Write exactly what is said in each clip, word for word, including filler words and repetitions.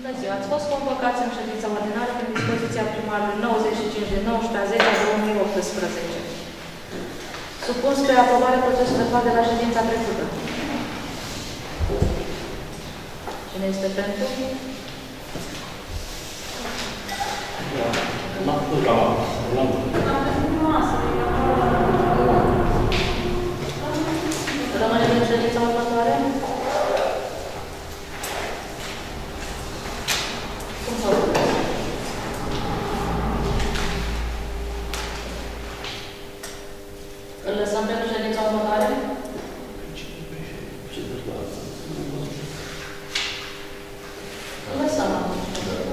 Bună ziua! Ați fost convocați în ședința ordinară prin dispoziția primarului nouăzeci și cinci din nouăsprezece a zecea două mii optsprezece. Supun spre aprobare procesul verbal de la ședința trecută. Cine este pentru? N-am făcut la masă. Am făcut masă. Rămânem în ședința următoare? Cum s-au făcut? Îl lăsăm pentru ședința următoare? Îl lăsăm atunci.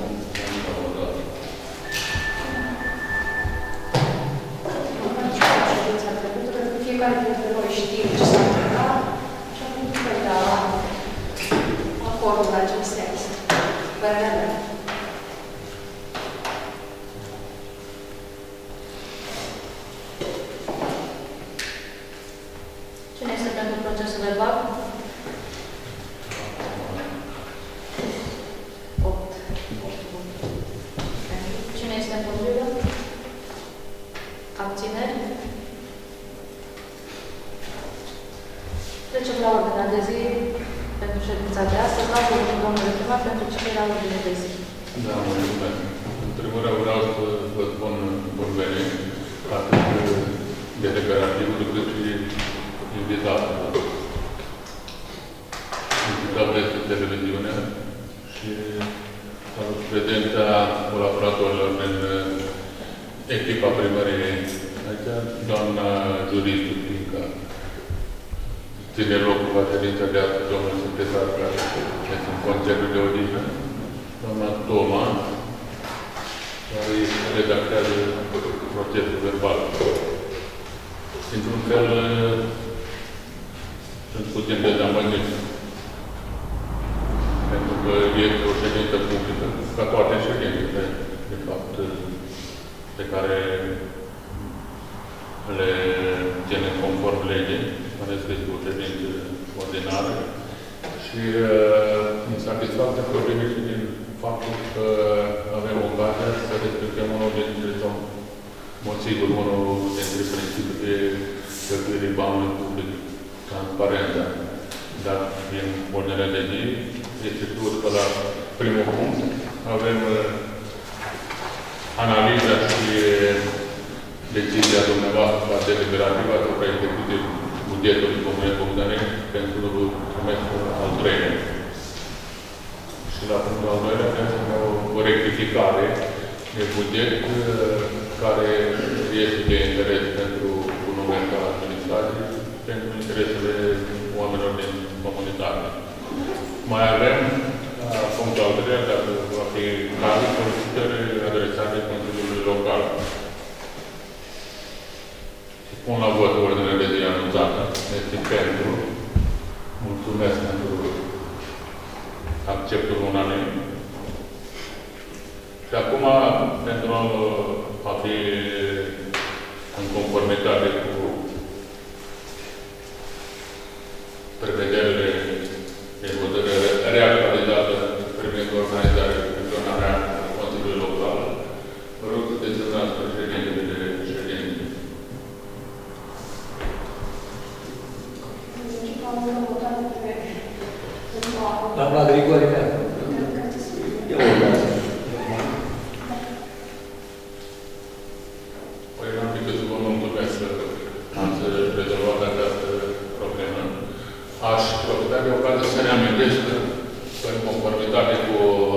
Fiecare dintre noi știm ce s-a întâmplat și acum voi da acordul în acest sens. Părerea mea. Cine este pentru procesul verbal? opt. Cine este împotrivă? Abțineri? Trecem la ordinea de zi pentru ședința de astăzi. La cuvântul domnului primar pentru citirea ordinei de zi. Da, mulțumesc. În primul rând vreau să vă spun bun venit atât delegativul cât și invitatul. Invitatul este televiziune și salut prezența colaboratorilor din echipa primăriei. Aici, doamna juristul Finca. Ține locul la ședința de astăzi, domnul secretar, care este în concediu de odihnă, doamna Toma, care redactează procesul verbal. Într-un fel, sunt puțin dezamăgit, pentru că este o ședință publică, ca toate ședințele, de fapt, pe care le ținem conform legii, care este o ședință ordinară și uh, insatisfacție provine și din faptul că avem ocazia să respectăm unul dintre sau motivul, unul dintre principiul de cheltuirii banului public, transparența. Dar din ordinea de zi este spus că la primul punct avem uh, analiza și decizia dumneavoastră la deliberativă asupra execuției bugetului Comunei Bogdanei pentru trimestrul al treilea. Și la punctul al doilea avem o rectificare de buget care este de interes pentru guvernamentul administrației și pentru interesele oamenilor din comunitate. Mai avem punctul al treilea, dacă va fi cazul, solicitări adresate Consiliului Local. Pun la vot ordinea de zi anunțată. Este pentru. Mulțumesc pentru acceptul unanim. Și acum, pentru a fi în conformitate cu prevederile de hotărâre realizată privind organizarea și funcționarea Consiliului Local, vă rog să desemnați președintele de ședință. Doamna Grigore mea. Eu urmează. Păi n-am decât să vă mulțumesc că ați rezolvat această problemă. Aș profita de ocazie să reamintesc că în conformitate cu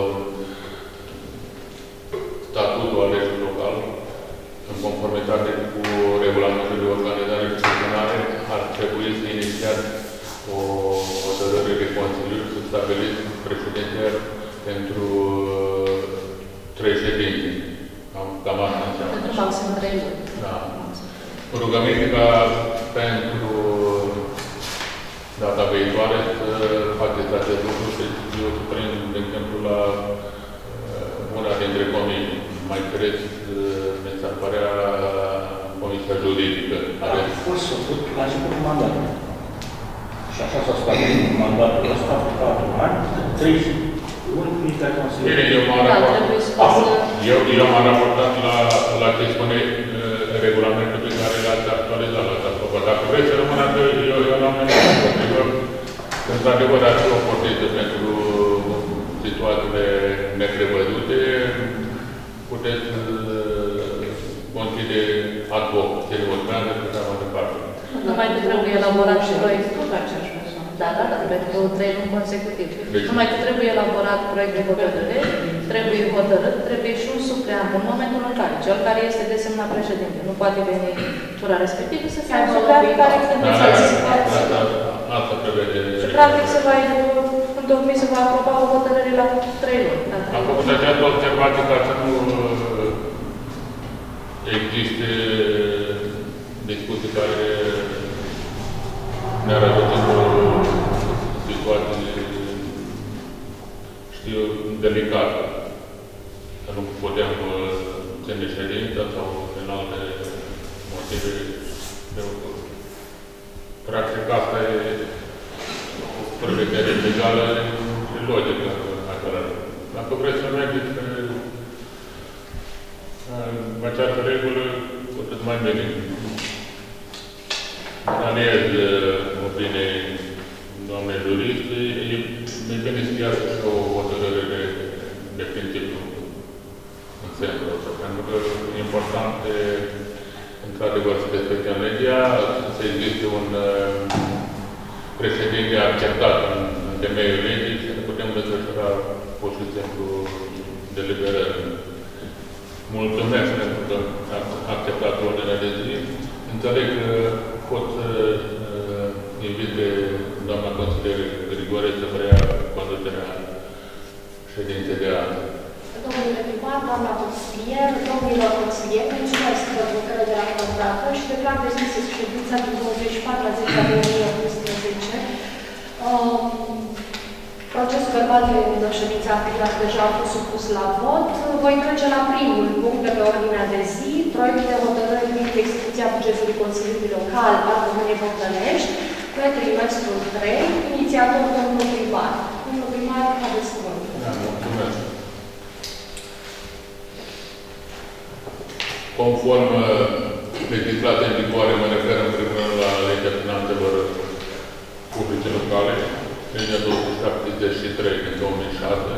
statutul alegerii local, în conformitate cu regulamentul de organizare și funcționare, ar trebui să inițiați o hotărâre de Consiliu să stabiliți președinte pentru trei ședințe. Cam, cam asta înseamnă. Pentru maxim trei luni. Da. Rugăminte ca pentru data viitoare să faceți acest lucru și eu să prind, de exemplu, la uh, una dintre comisii. Mai creți, uh, mi s-ar părea Comisia Juridică. A fost făcut la începutul mandatului. Și așa s-a stabilit mandatul ăsta, patru ani, trei luni fiecare Bine, consilier. eu m-am Da, raportat, trebuie spus să... eu, eu m-am raportat la, la ce spune uh, regulamentul pe care l-ați actualizat, l-ați aprobat. Dacă vreți să rămână, eu, eu n-am nimic. Într-adevăr, ar fi o portiță pentru situațiile neprevăzute. Puteți uh, conchide ad hoc, se urmează, și așa mai departe. Nu mai trebuie elaborat și proiectul pe aceeași persoană. Da, da, da, pentru trei luni consecutiv. Deci, Numai că trebuie elaborat proiect de hotărâre, trebuie hotărât, trebuie și un supleant în momentul în care cel care este desemnat președinte nu poate veni tura respectivă să fie un supleant care este da, da, desemnat. da, da, asta prevede. Și practic se va întocmi, se va aproba o hotărâre la trei luni. Am făcut această observație ca să nu existe discuții care ne-ar aduce într-o situație, știu, delicată. Că nu putem ține ședința sau în alte motive. Practic, asta e o prevedere legală și logică. Dacă vreți să mergeți pe această regulă, puteți mai bine. Analiez opiniei doamnei juriste, e bine să iasă și o hotărâre de, de principiu în sensul ăsta, pentru că e important, într-adevăr, să respectăm legea, să existe un președinte acceptat în, în temeiul legii și să ne putem desfășura pur și simplu deliberări. Mulțumesc pentru că ați acceptat ordinea de zi. Înțeleg că pot să uh, invit pe doamna consilier Grigore să preia conducerea ședinței de azi. Domnule primar, doamna consilier, domnilor consilieri, mulțumesc pentru încrederea acordată și declar deschisă ședința din douăzeci și patru la zece două mii optsprezece. Um, Procesul verbal de ședință aplicat deja a fost supus la vot. Voi trece la primul punct de pe ordinea de zi, proiect de hotărâre privind execuția bugetului Consiliului Local al Comunei Bogdănești pe trimestrul trei, inițiator domnul primar. Domnul primar, aveți cuvântul. Da, mulțumesc. Conform legislației în vigoare, mă refer în primul rând la legea finanțelor publice locale, legea două sute șaptezeci și trei din două mii șase,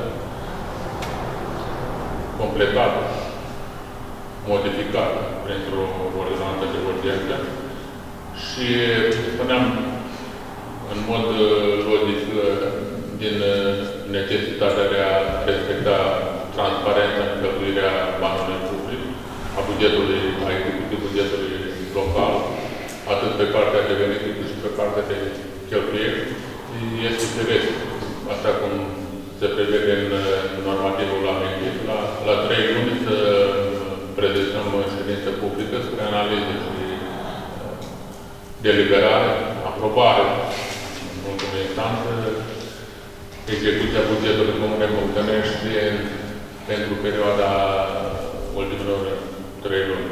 completată, modificată printr-o ordonanță de urgență și spuneam în mod logic din necesitatea de a respecta transparența în cheltuirea banului public, a bugetului, a executiv bugetului local, atât pe partea de venituri cât și pe partea de cheltuieli. Este firesc, așa cum se prevede în normativul amintit, la, la trei luni să prezentăm o ședință publică spre analiză și deliberare, aprobare, în ultimă instanță, execuția bugetului Comunei Bogdănești pentru perioada ultimelor trei luni.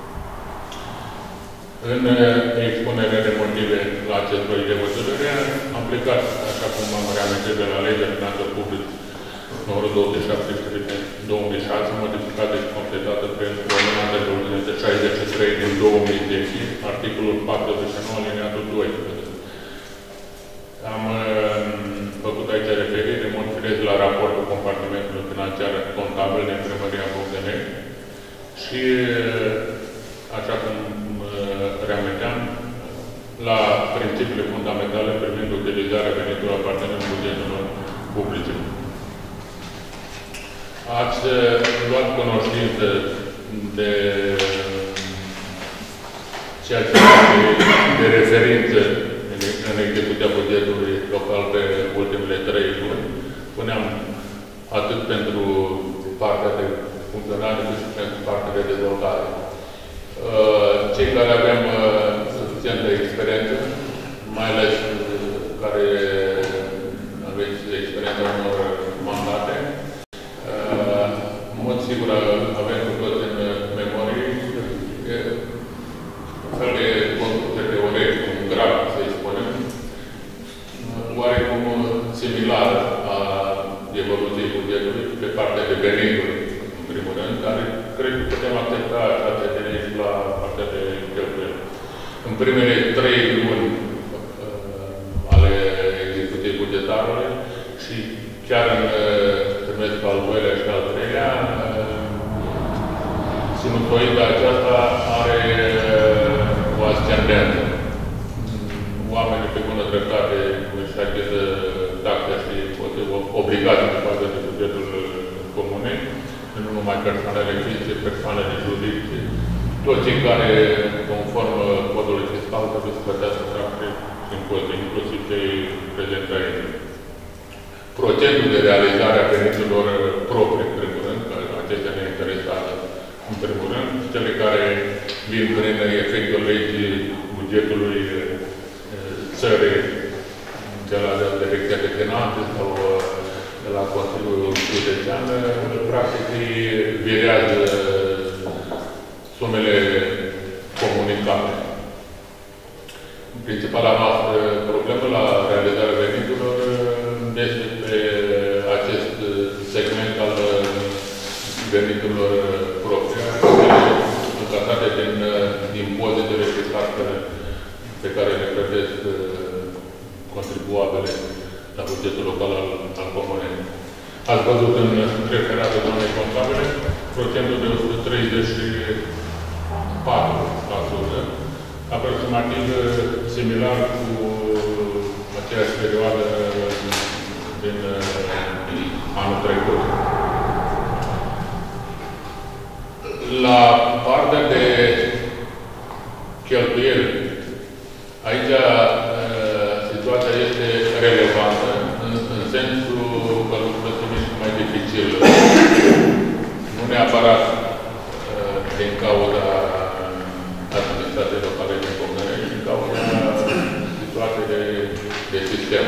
În expunerea de motive la acest proiect de hotărâre, am plecat, așa cum am reamintit de la legea finanțelor publice numărul două sute șaptezeci și trei din două mii șase, modificată și completată prin ordonanța de urgență șaizeci și trei din două mii zece, articolul patruzeci și nouă, alineatul doisprezece. Am uh, făcut aici referire, în mod firesc, la raportul compartimentului financiar contabil din Primăria Bogdănești și, uh, așa cum reaminteam, la principiile fundamentale privind utilizarea veniturilor aparținând bugetelor publice. Ați luat cunoștință de ceea ce este de referință în execuția bugetului local pe ultimele trei luni. Spuneam, atât pentru partea de funcționare, cât și pentru partea de dezvoltare. Cei care avem suficientă experiență, mai ales care aveți experiența unor mandate, în mod sigur avem cu toți în memorie un fel de construcție teoretică, un graf, să-i spunem, oarecum similar a evoluției bugetului venituri, în primul rând, dar cred că putem accepta această tendință și la partea de cheltuieli. În primele trei luni ale execuției bugetarului și chiar în trimestrul al doilea și al treilea, sinusoida aceasta are o ascendență. Oamenii pe bună dreptate își achiză taxe și pot fi obligați să facă de bugetul comunei, nu numai persoanele fizice, persoanele juridice, toți cei care, conform codului fiscal, trebuie să plătească taxe și impozite, inclusiv cei prezenți aici. Procentul de realizare a veniturilor proprii, în primul rând, că acestea ne interesează, în primul rând, cele care vin prin efectul legii bugetului țării de la Direcția de Finanțe sau de la Consiliul Județean, practic virează sumele comunicate. Principala noastră problemă la realizarea veniturilor este pe acest segment al veniturilor proprii, încasate din impozitele și taxele pe care le plătesc contribuabile la bugetul local al, al comunei. Ați văzut în referatul doamnei contabile procentul de o sută treizeci și patru la sută, aproximativ similar cu aceeași perioadă din anul trecut. La partea de cheltuieli, aici situația este relevantă, în, în sensul că lucrurile sunt mici mai dificil. Nu neapărat din cauza administrației locale din comună, din cauza situației de, de sistem.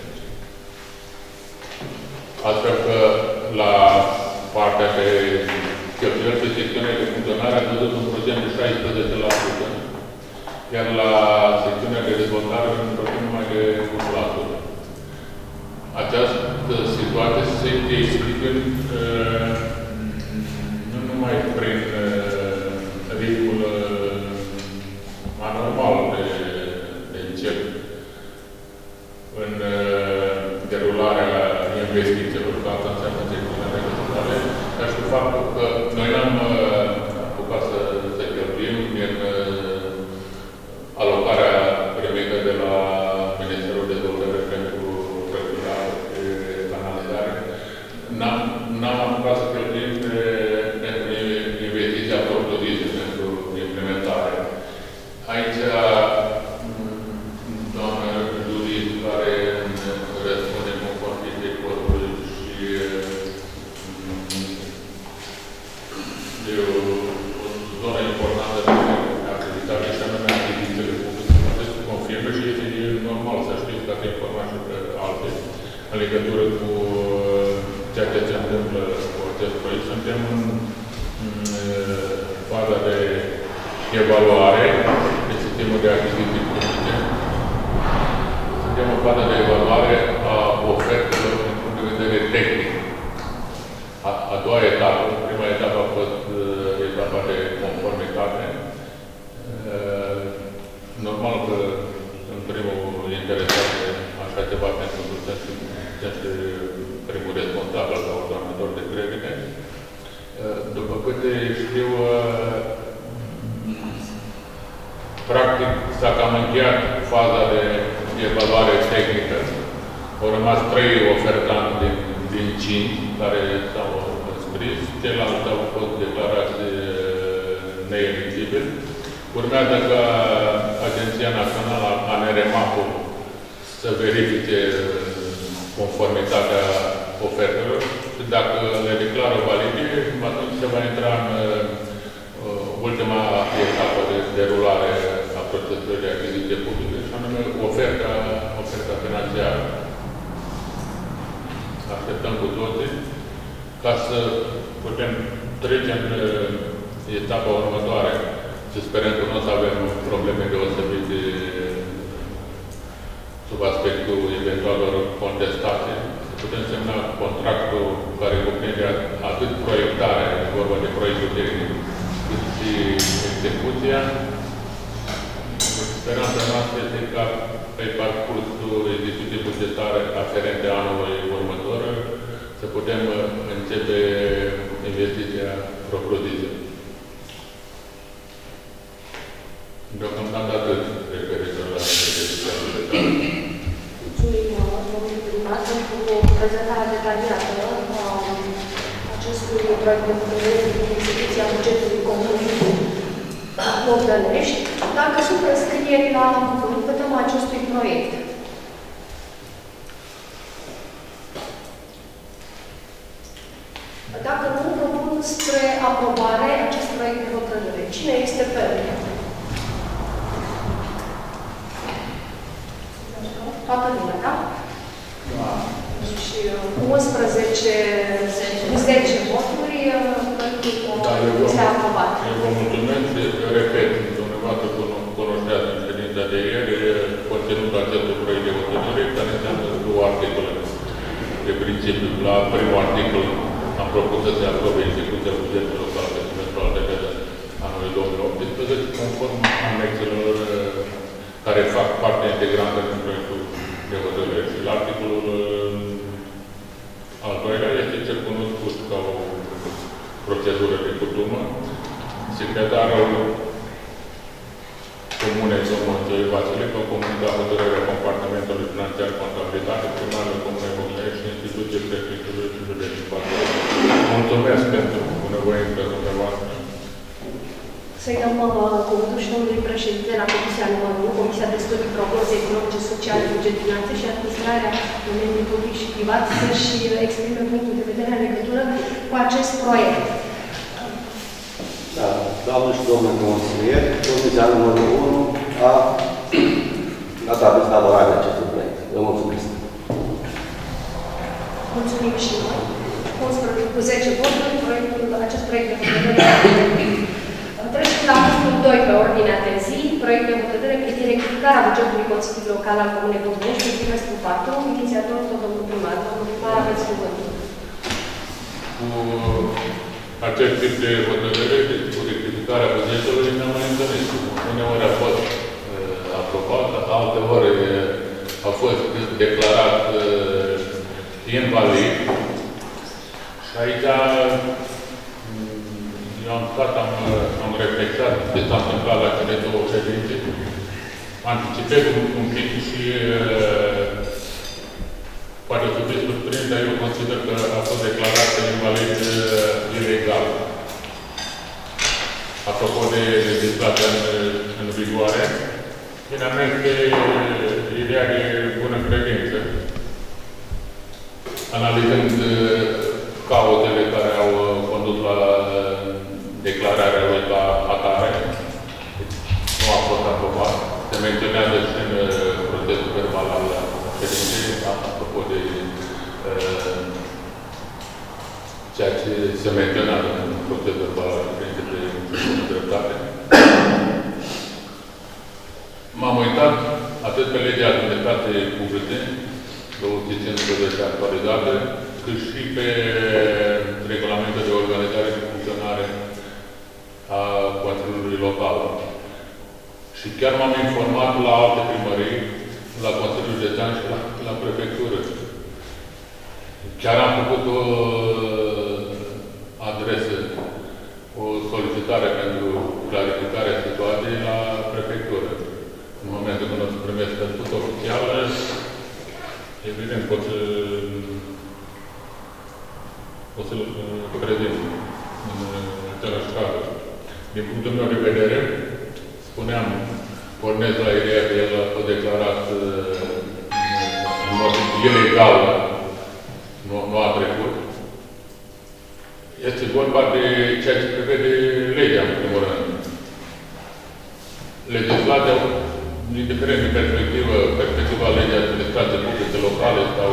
Astfel că la partea de cheltuieli de secțiune de funcționare a văzut un procent de șaisprezece la sută, iar la secțiunea de dezvoltare un procent numai de unu la sută. Această situație se explică nu numai prin ritmul anormal de, de încep în derularea investițiilor, ca asta înseamnă secțiunea de dezvoltare, dar și faptul că noi n-am apucat să, să cheltuim din alocarea primită de la Ministerul Dezvoltării pentru proiectarea de canalizare. N-am apucat să cheltuim pentru investiția propriu-zisă, pentru implementare. Aici, doamna jurist, care răspunde conform de codului și de o, o zonă importantă de activitate și anume achizițiile publice. Acest confirmă și este normal să știți că ați informat și pe alte în legătură cu ceea ce se întâmplă cu acest proiect. Suntem în, în faza de evaluare de sistemul de achiziții publice. Suntem în faza de evaluare a ofertelor din punct de vedere tehnic. A, a doua etapă, prima etapă a fost uh, etapa de conformitate. Uh, normal că în primul interesat de așa ceva pentru că este primul responsabil sau ordonator de credite. Uh, după câte știu, uh, practic s-a cam încheiat faza de evaluare tehnică. Au rămas trei ofertanți din, din cinci care s-au înscris. Ceilalți au fost declarați neeligibili. Urmează ca Agenția Națională a N R M A P-ul să verifice conformitatea ofertelor și dacă le declară valide, atunci se va intra în uh, ultima etapă de derulare a procesului de achiziție publică, și anume oferta, oferta financiară. Așteptăm cu toții ca să putem trece în etapa următoare. Și sperăm că nu o să avem probleme deosebite sub aspectul eventualelor contestate. Putem semna contractul care cuprinde a atât proiectarea, e vorba de proiectul tehnic, cât și execuția. Speranța noastră este ca pe parcursul execuției bugetare aferente anului următor să putem începe investiția propriu-zisă. Deocamdată atât referitor la execuția bugetară. Mulțumim, domnul primar, pentru prezentarea detaliată a acestui proiect de hotărâre privind execuția bugetului comunei Bogdănești. Dacă sunt înscrieri la cuvânt pe tema acestui proiect. Dacă nu, propun spre aprobare acest proiect de hotărâre. Cine este pentru? Toată lumea, da? Da. Și unsprezece, zece voturi, proiectul este aprobat. Eu vă mulțumesc, repet, dumneavoastră cunoșteați în ședința de ieri conținutul acestui proiect de hotărâre, care înseamnă două articole de principiu. La primul articol am propus să se aprobe execuția bugetului local pe semestrul al de anului două mii optsprezece, conform anexelor care fac parte integrantă din proiectul de hotărâre. Și la articolul al doilea este cel cunoscut ca o procedură de cutumă. Secretarul Comunei Domnului Vasile, că comunica hotărârea compartimentului financiar contabilitate, primarul Comunei Bogdănești și instituție prefectului și județul Bacău. Mulțumesc pentru bunăvoința dumneavoastră. Să-i dăm cuvântul și domnului președinte la Comisia numărul unu, Comisia de Studii Prognoze Economice, Sociale, Buget, Finanțe și Administrarea Domeniului Public și Privat să-și exprime punctul de vedere în legătură cu acest proiect. Da, doamnă și domnul consilier, Comisia numărul unu a dat aviz favorabil acestui proiect. Vă mulțumesc. Mulțumim și noi. Cu zece voturi, proiectul, acest proiect de hotărâre. Trecem la punctul doi pe ordinea de zi, proiect de hotărâre privind rectificarea bugetului Consiliului Local al Comunei Bogdănești pe trimestrul patru, inițiator tot domnul primar. Domnul primar, aveți cuvântul. Cu acest tip de hotărâre, cu rectificarea bugetului, ne-am mai întâlnit. Uneori a fost uh, aprobat, alteori uh, a fost declarat uh, invalid. Și aici eu am stat, am, am reflectat ce s-a întâmplat la cele două ședințe. Anticipez un, un pic și uh, poate să fiți surprins, dar eu consider că a fost declarat invalid uh, ilegal. Apropo de legislația în, în vigoare, bine, am mers pe ideea de bună credință, analizând uh, cauzele care au condus la declararea lui la atare. Nu a fost aprobat. Se menționează și în procesul verbal al ședinței, apropo de uh, ceea ce se menționează în procesul verbal al ședinței de dreptate. M-am uitat atât pe legea administrației publice, două mii cincisprezece actualizate, cât și pe regulamentul de organizare și funcționare a Consiliului Local. Și chiar m-am informat la alte primării, la Consiliul Județean și la, la Prefectură. Chiar am făcut o adresă, o solicitare pentru clarificarea situației la Prefectură. În momentul când o să primesc statutul oficial, evident, pot să o să-l prezint în același caz. Din punctul meu de vedere, spuneam, pornesc la ideea că el a fost declarat în mod ilegal, nu, nu a trecut. Este vorba de ceea ce prevede legea, în primul rând. Legislația, indiferent de perspectivă, perspectiva legii administrației publice locale sau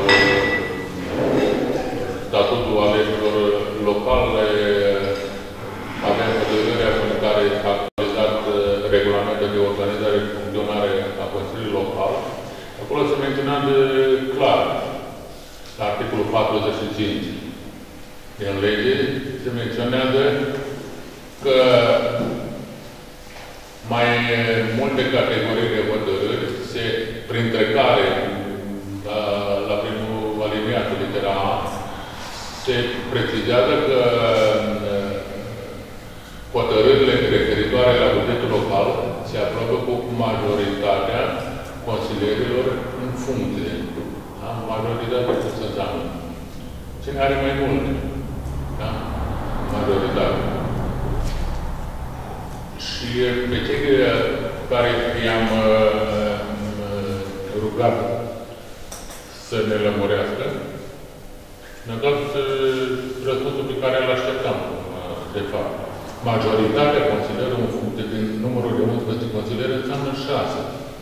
statutul alegerilor locale, avem hotărârea în care s-a actualizat regulamentul de organizare și funcționare a Consiliului Local. Acolo se menționează clar, la articolul patruzeci și cinci, În lege se menționează că mai multe categorii de hotărâri, se, printre care, la, la primul aliniat, litera A, se precizează că hotărârile referitoare la bugetul local se aprobă cu majoritatea consilierilor în funcție. Da? Majoritatea ce se înseamnă? Cine are mai mult? Da? Majoritatea. Și pe cei care i-am rugat să ne lămurească, ne-a dat răspunsul pe care îl așteptam, de fapt. Majoritatea consilieră în funcție din numărul de unsprezece consilieri înseamnă șase.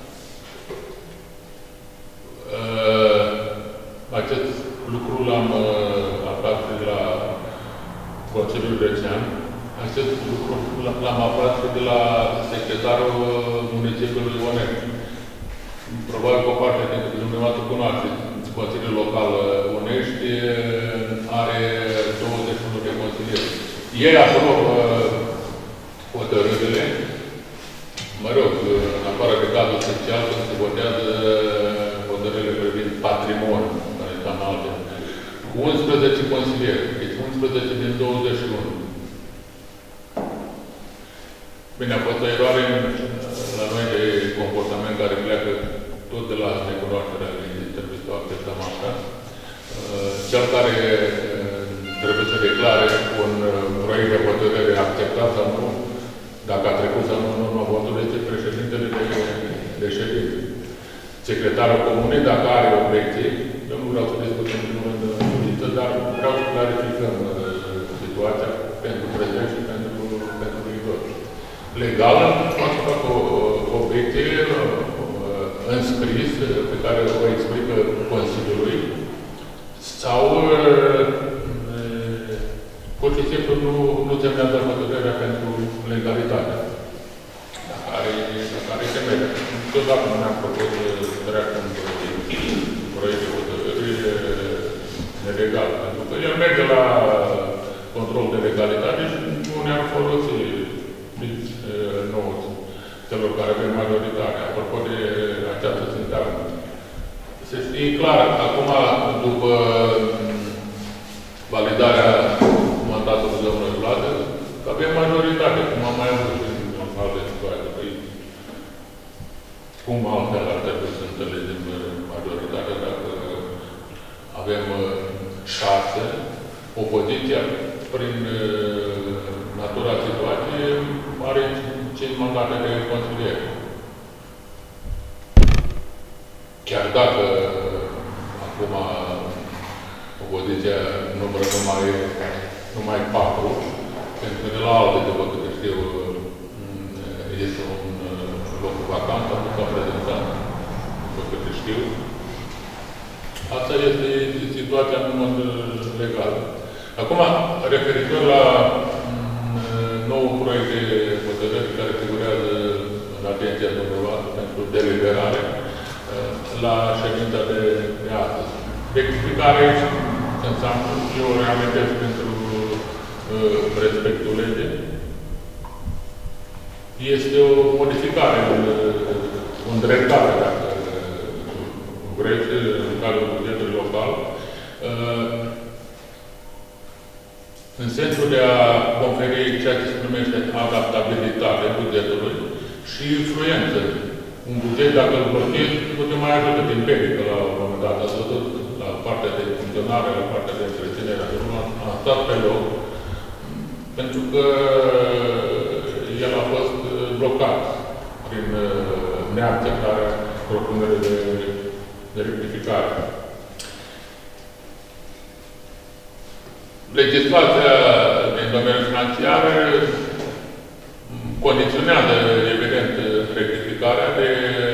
Acest lucru l-am aflat la Consiliul Județean. Acest lucru l-am aflat de la secretarul municipiului Onești. Probabil că o parte dintre dumneavoastră cunoașteți. Consiliul Local Onești are douăzeci și unu de consilieri. Ei aprobă hotărârile, mă rog, în afară de cazul social, când se votează hotărârile privind patrimoniu, care înseamnă alte, cu unsprezece consilieri, deci unsprezece din douăzeci și unu. Bine, a fost o eroare la noi de comportament care pleacă tot de la necunoașterea legii, trebuie să o acceptăm așa. Cel care trebuie să declare un proiect de hotărâre acceptat sau nu, dacă a trecut sau nu în urma votului, este președintele de, de ședință. Secretarul comunei, dacă are obiecții, eu nu vreau să discutăm în moment de ședință, dar vreau să clarificăm situația pentru prezent și pentru, pentru viitor. Legal, poate să fac o obiecție înscris, pe care o explică Consiliului, sau pur și simplu nu, nu semnează hotărârea pentru legalitate. Dacă are, dacă are temere. Niciodată nu ne-am propus să treacă un proiect de hotărâri nelegal. Pentru că el merge la control de legalitate și nu ne-am folosit nici nouă celor care avem majoritate. Apropo de această sintagmă. Se știe clar, acum, după validarea mandatului domnului Vladă, că avem majoritate, cum am mai avut în alte situații. Păi, cum altfel ar trebui să înțelegem majoritatea dacă avem șase, opoziția, prin natura situației, are cinci mandate de consilieri. Chiar dacă acum opoziția numără numai, numai patru, pentru că de la alte, după câte știu, este un loc vacant, am fost prezentat, după câte știu. Asta este situația în mod legal. Acum, referitor la nou proiect de hotărâri care figurează în atenția dumneavoastră pentru deliberare la ședința de, de astăzi. Rectificare înseamnă, eu o reamintesc pentru uh, respectul legii, este o modificare, o îndreptare, dacă vreți, în cadrul bugetului local, uh, în sensul de a conferi ceea ce se numește adaptabilitate bugetului și influență. Un buget, dacă îl blochezi, nu te mai ajută din perică la un moment dat. Ați văzut la partea de funcționare, la partea de întreținere, a stat pe loc, pentru că el a fost blocat prin neacceptarea propunerii de, de rectificare. Legislația din domeniul financiar condiționează, evident, rectificarea de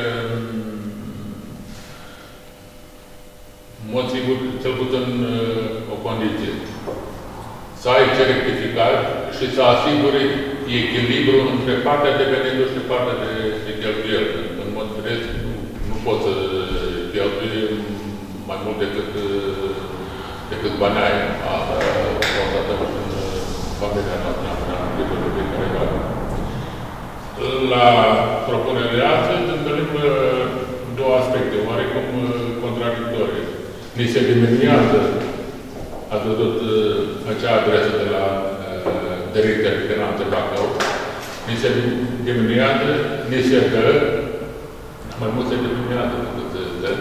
mod sigur, cel puțin o condiție. Să ai ce rectificat și să asiguri echilibru între partea de venituri și partea de, de cheltuieli. În mod firesc, nu, nu poți să cheltui mai mult decât, decât bani ai. constatăm și în familia noastră, în timpul de fiecare dată. La propunerea de astăzi întâlnim două aspecte, oarecum contradictorii. Ni se diminuează, ați văzut acea adresă de la Direcția de Finanțe Bacău, ni se diminuează, ni se dă, mai mult se diminuează decât se dă,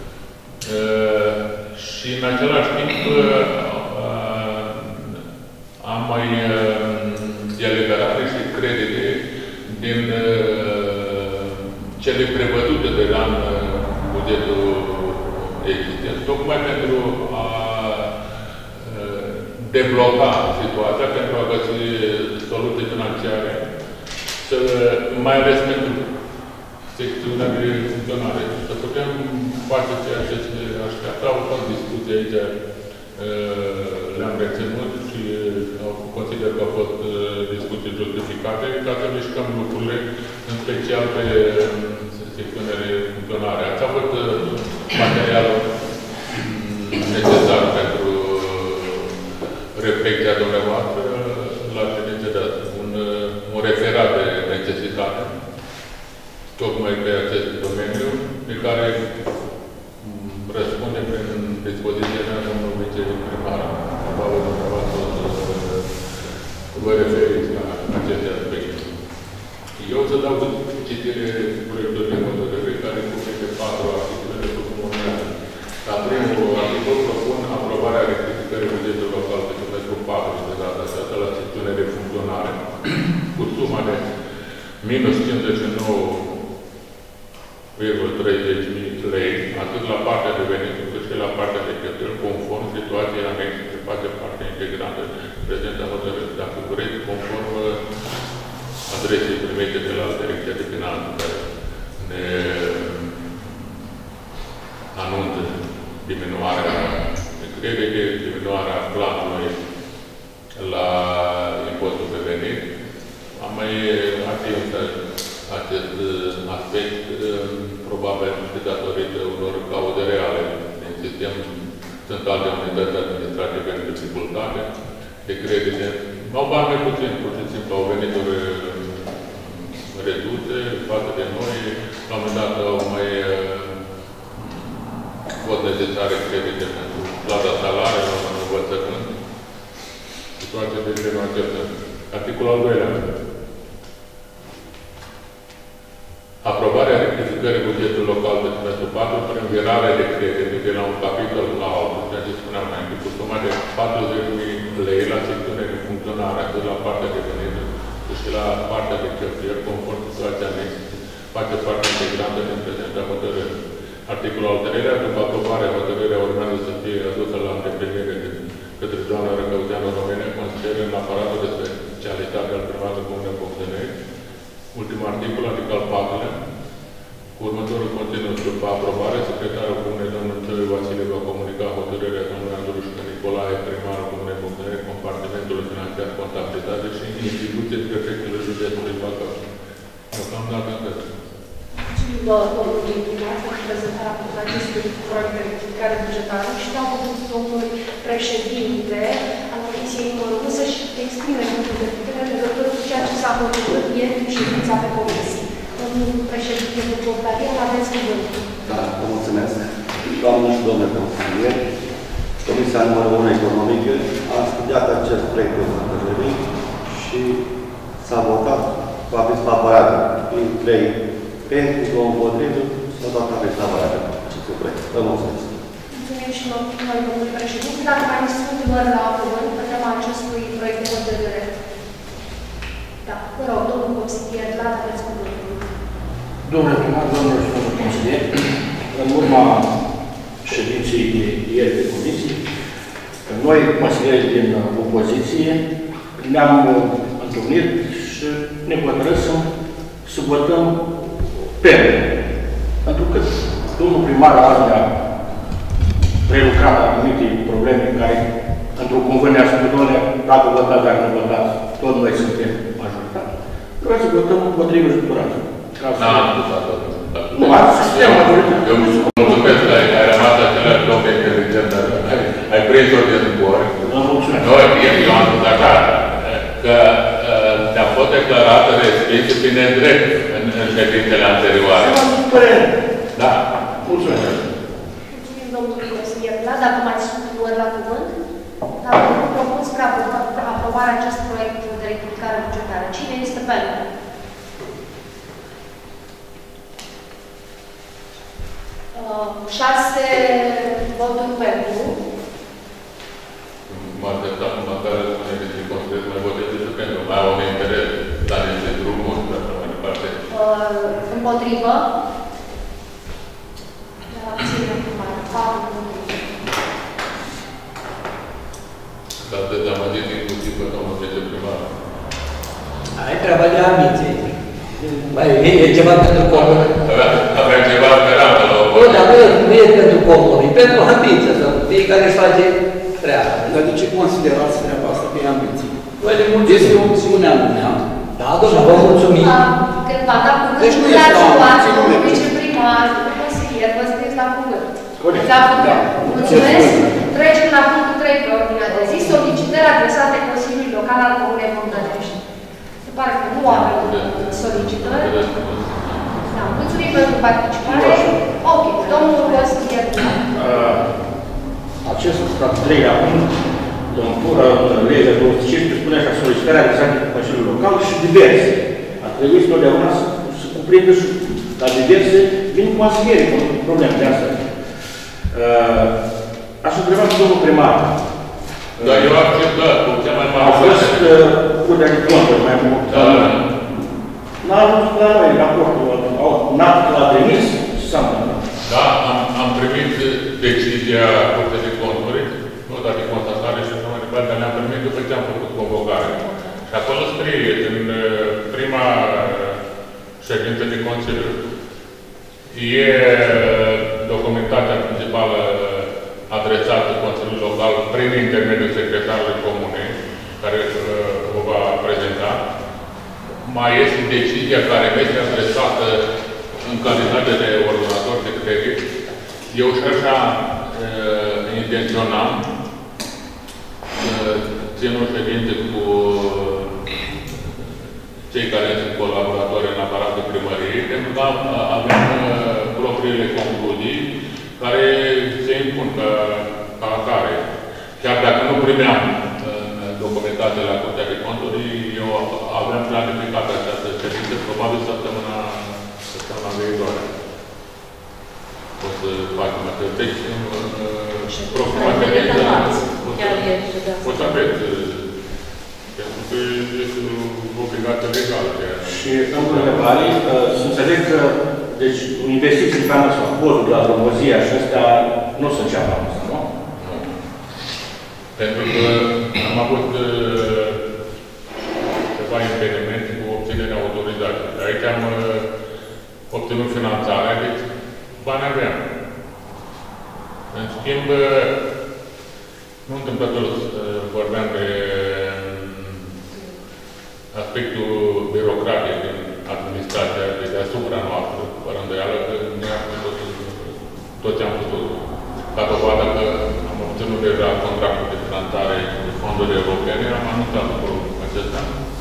și în același timp am mai eliberare și credite din cele prevăzute deja în bugetul existent, tocmai pentru a debloca situația, pentru a găsi soluții financiare, să, mai ales pentru secțiunea de funcționare. Să putem face ceea ce se așteaptă. Au fost discuții aici, le-am reținut și consider că au fost discuții justificate ca să mișcăm lucrurile, în special pe secțiunea de funcționare. Ați avut materialul necesar pentru reflecția dumneavoastră la ședință de astăzi. Un, un referat de necesitate, tocmai pe acest domeniu, pe care răspunde prin dispoziția mea domnul viceprimar. Probabil dumneavoastră să vă referiți la aceste aspecte. Eu să dau citire proiectului de hotărâre care cuprinde patru articole de urmează. La primul articol propun aprobarea rectificării bugetului local pe semestrul patru de data aceasta la secțiune de funcționare cu suma de minus cincizeci și nouă virgulă treizeci de mii lei, atât la partea de venituri cât și la partea de cheltuieli, conform situației anexe ce face parte integrantă prezentă hotărâre. Dacă vreți, conform adresei primite de la Direcția de Finanțe, care ne anunță diminuarea de credite, diminuarea planului la impozitul pe venit. Am mai atins acest aspect, probabil și datorită unor cauze reale din sistem. Sunt alte unități administrative în dificultate de credite. Au bani mai puțin, pur și simplu, au venituri reduse față de noi. La un moment dat au mai fost necesare credite pentru plata salariilor, în învățământ. Situația de genul acesta. Articolul al doilea. Aprobarea rectificării bugetului local de semestrul patru prin virare de credite de la un capitol la altul, ceea ce spuneam înainte, cu suma de patruzeci de mii lei la secțiune de funcționare, atât la partea de venituri, cât și la partea de cheltuieli, conform situația anexă, face parte integrantă din prezenta hotărâre. Articolul al treilea, după aprobarea hotărârea urmează să fie adusă la îndeplinire de către doamna Răcăuțeanu România, considerând aparatul de specialitate al primarului Comunei Bogdănești. Ultimul articol, adică al patrulea, cu următorul conținut. După aprobare, secretarul Comunei, domnul Țău Vasile, va comunica hotărârea domnului Andrușcă Nicolae, primarul Comunei Bogdănești, compartimentul financiar, contabilitate și instituții prefectului județului Bacău. Deocamdată atât. Domnului primar pentru prezentarea acestui proiect de rectificare bugetară și dau cuvântul domnului președinte al Comisiei numărul unu să-și exprime punctul de vedere în legătură cu ceea ce s-a hotărât ieri în ședința pe comisie. Domnul președinte Bogdarian, aveți cuvântul. Da, vă mulțumesc. Doamnă și domnule consilieri, Comisia numărul unu economică a studiat acest proiect de hotărâre și s-a votat cu aviz favorabil prin trei pentru, două împotrivă, s-a dat aviz favorabil acestui proiect. Vă mulțumesc. Mulțumim și noi, domnul președinte. Dacă mai sunt luări la cuvânt pe tema acestui proiect de hotărâre. Da, vă rog, domnul consilier, la aveți cuvântul. Domnule primar, domnule și domnul consilier, în urma ședinței de ieri de comisie, noi, consilierii din opoziție, ne-am întâlnit și ne hotărâsem să votăm pe pentru că domnul primar azi ne-a prelucrat anumite probleme care, într-un cuvânt, ne-a spus, doamne, dacă votați, dacă nu votați, tot noi suntem majoritate. Vreau să votăm împotrivă și durată. N-am votat tot. Nu, asta suntem majoritate. Eu mulțumesc că ai rămas același loc inteligent, dar ai prins-o din zbor. Vă mulțumesc. Noi, eu trebuit să fie nedrept în, în ședințele anterioare. Da. Mulțumesc. Mulțumim, domnului consilier Vlad. Dacă mai sunt luări la cuvânt, dacă nu propun spre aprobarea acest proiect de rectificare bugetară. Cine este pentru? Uh, șase voturi pentru. Mă așteptam măcar unele dintre consilierii mai voteze și pentru. Mai au un interes, dar niște drumuri, și așa mai departe. Uh, împotrivă. Abținem mai patru împotrivă. Dar dezamăgit inclusiv pe domnul viceprimar. Ai treaba de ambiție. Mai e ceva pentru comun. Avea ceva speranță la o Nu, dar nu e, nu e pentru comun, e pentru ambiție, să fiecare își face treaba. Dar de ce considerați treaba asta pe ambiție? Noi le Este mulțumim. o opțiune a lumea. Da, domnule, vă mulțumim. Când va da Deci nu cuvântul, este dați la luați, ambiție, domnul nu e viceprimar, domnul consilier, vă scrieți la cuvânt. Corect. Da, da. Mulțumesc. Ce Trecem la punctul trei pe ordinea de zi, solicitări adresate Consiliului Local al Comunei Bogdănești. Se pare că nu avem solicitări. Da, mulțumim pentru participare. Ok, domnul consilier. Uh, Acest al treilea punct, domnul legea două mii cincisprezece, spune așa, solicitarea adresată Consiliului Local și diverse. Ar trebui să totdeauna să, să cuprindă și la diverse, vin consilieri cu probleme de asta. Uh, Aș întreba cu domnul primar. Dar eu acceptat, cu cea mai mare. A fost curtea de conturi mai mult. N-a ajuns la noi raportul, n-a l-a trimis, ce s-a întâmplat? Da, am, am primit decizia Curții de Conturi, nu dat de constatare și așa mai departe, dar ne-am primit după ce am făcut convocare. Și acolo scrie, în prima ședință de Consiliu, e documentația principală adresată Consiliului Local prin intermediul secretarului Comunei, care uh, o va prezenta. Mai este decizia care mi este adresată în calitate de ordonator de credit. Eu și așa uh, intenționam uh, țin o ședință cu cei care sunt colaboratori în aparatul primăriei, pentru că avem uh, propriile concluzii care se impun ca, ca atare. Chiar dacă nu primeam în documentație la Curtea de Conturi, eu aveam planificat această ședință, probabil săptămâna, săptămâna viitoare. O să facem asta. Deci, în propria ședință, o să aveți, pentru că este o obligație legală. Și încă o întrebare, să înțeleg că deci, investiții pe anul sau podul la Romozia și ăstea nu sunt cea mai mult, nu? Nu. Pentru că am avut uh, ceva impedimente cu obținerea autorizației. Aici am uh, obținut finanțarea, deci bani aveam. În schimb, uh, nu întâmplător uh, vorbeam de aspectul birocratic din administrația de deasupra noastră, fără îndoială că noi am făcut tot ce am putut. Ca dovadă că am obținut deja contractul de finanțare de fonduri europene, am anunțat lucrul acesta.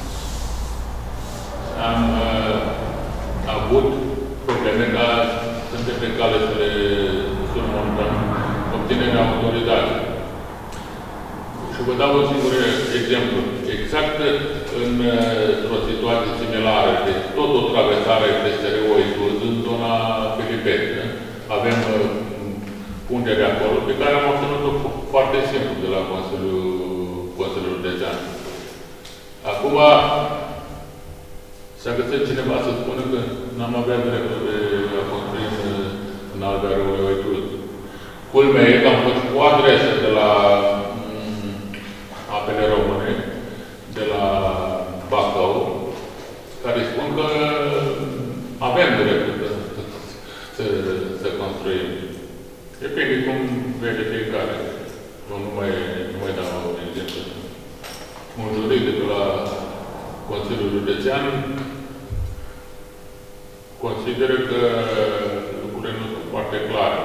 Am uh, avut probleme, dar suntem pe cale să le surmontăm obținerea autorizației. Și vă dau un singur exemplu. Exact într-o situație similară, deci tot o traversare de S R O inclus în zona Filipene. Avem punterea acolo, pe care am obținut-o foarte simplu de la Consiliul, Consiliul Județean. Acum, s-a găsit cineva să spună că n-am avea dreptul de a construi în, în Albia Râului Oicluz. Culmea e că am fost cu adresă de la Apele Române, de la Bacău, care spun că avem dreptul să, să, să construim. Depinde cum vede fiecare. Eu nu mai, nu mai dau un exemplu. Un juridic de la Consiliul Județean consideră că lucrurile nu sunt foarte clare.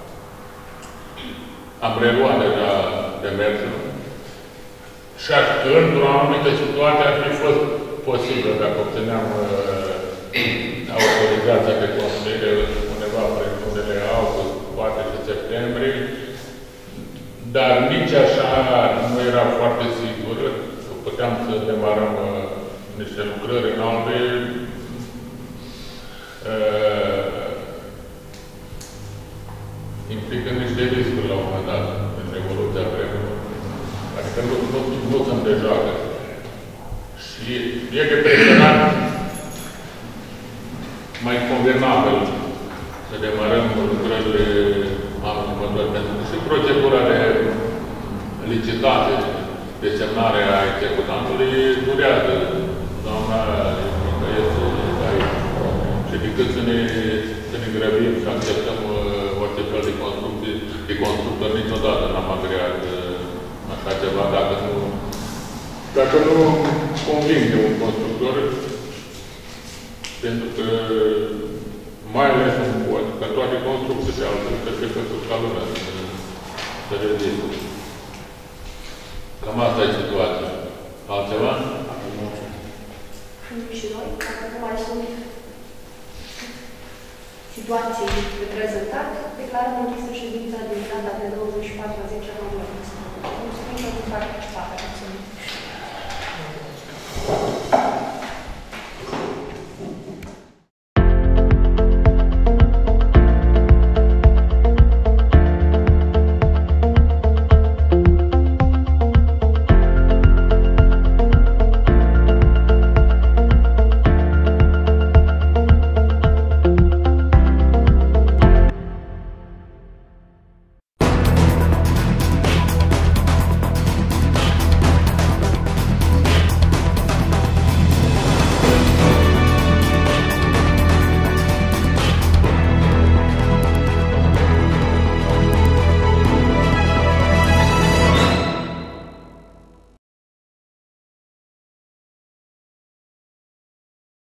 Am reluat deja demersul și într-o anumită situație ar fi fost posibil dacă obțineam uh, autorizația de construire undeva prin lunile august, poate și septembrie, dar nici așa nu era foarte sigur. Puteam să demarăm uh, niște lucrări în alte uh, implică niște riscuri la un moment dat în evoluția vremului. Adică nu, nu, nu sunt de joacă. Și e de preferat mai convenabil să demarăm lucrările anul următor, pentru că și procedura de licitație, de semnare a executantului durează. Doamna este aici. Și decât să ne, să ne grăbim și acceptăm uh, orice fel de construcție, de constructor, niciodată n-am agreat uh, așa ceva, dacă nu, dacă nu convinge un constructor, pentru că mai ales un pod, că toate construcțiile altfel trebuie făcut ca lumea să rezistă. Cam asta e situația. Altceva? Și noi, dacă nu mai sunt situații de prezentat, declarăm închisă ședința din data de douăzeci și patru a zece a anului. Mulțumim pentru participare. Mulțumim.